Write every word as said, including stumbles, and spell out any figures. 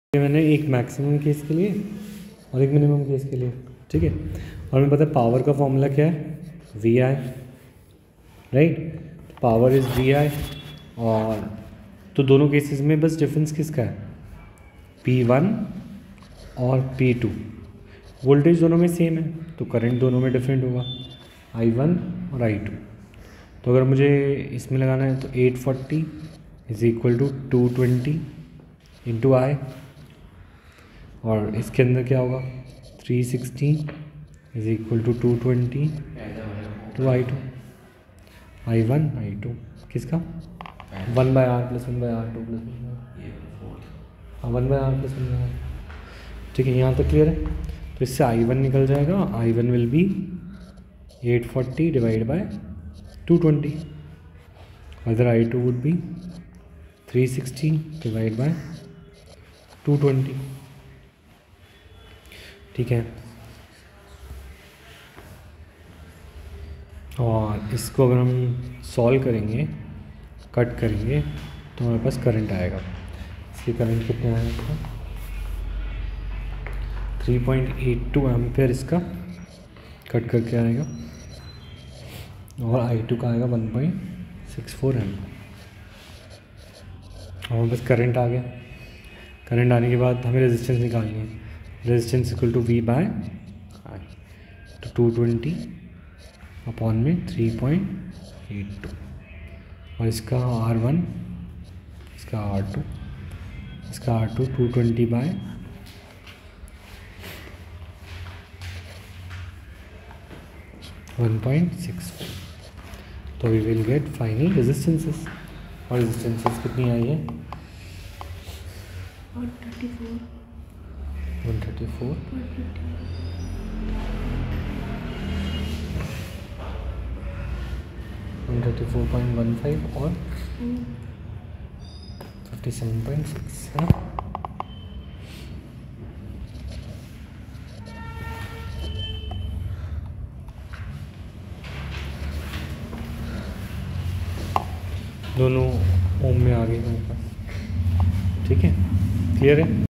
मैंने एक maximum case के लिए और एक मिनिमम केस के लिए, ठीक है। और मैं पता है पावर का फॉर्मूला क्या है, V I, right. Power is V I. और तो दोनों केसेस में बस डिफरेंस किसका है, पी वन और पी टू। वोल्टेज दोनों में सेम है तो करंट दोनों में डिफरेंट होगा, आई वन और आई टू। तो अगर मुझे इसमें लगाना है तो eight forty is equal to two twenty into I, और इसके अंदर क्या होगा, three sixty is equal to two twenty two I two, I one I two किसका, one by R plus one by R two plus one one by R plus one by R, ठीक है। यहाँ तक clear है। तो इससे आई one निकल जाएगा, I one will be eight forty divide by two twenty, other I two would be three sixty divide by two twenty, ठीक है। और इसको अगर हम सॉल्व करेंगे, कट करेंगे, तो हमारे पास करंट आएगा। इसकी करंट कितने आएगा, three point eight two ampere इसका कट करके आएगा, और आई टू का आएगा one point six four ampere. और बस करंट आ गया। करंट आने के बाद हमें रेजिस्टेंस निकालनी है, resistance equal to V by I, तो टू ट्वेंटी अपॉन में थ्री पॉइंट एट टू, और इसका आर वन, इसका आर टू, इसका R two two twenty by one point six four. तो we will get final resistances. और resistances कितनी आई है, one thirty four, one thirty four, one thirty four point one five और fifty seven point six है ना। दोनों ओम में आ गए मेरे पास, ठीक है, क्लियर है।